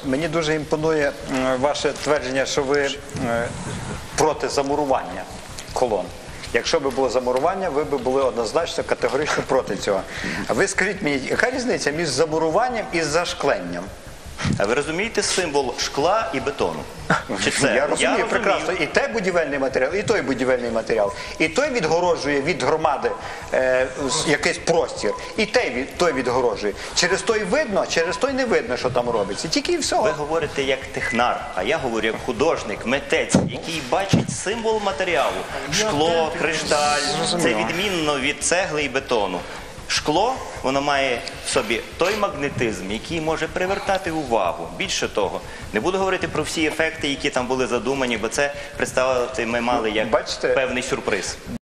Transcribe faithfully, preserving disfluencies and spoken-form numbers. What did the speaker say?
мені дуже імпонує м, ваше твердження, що ви е, проти замурування колон. Якщо б було замурування, ви б були однозначно категорично проти цього. А ви скажіть мені, яка різниця між замуруванням і зашкленням? А ви розумієте символ шкла і бетону? Чи це? Я розумію прекрасно. І той будівельний матеріал, і той будівельний матеріал. І той відгороджує від громади е, якийсь простір. І той, від, той відгороджує. Через той видно, через той не видно, що там робиться. Тільки і всього. Ви говорите як технар, а я говорю як художник, митець, який бачить символ матеріалу. Шкло, кришталь. Це відмінно від цегли і бетону. Шкло, воно має в собі той магнетизм, який може привертати увагу. Більше того, не буду говорити про всі ефекти, які там були задумані, бо це представити ми мали як Бачите? певний сюрприз.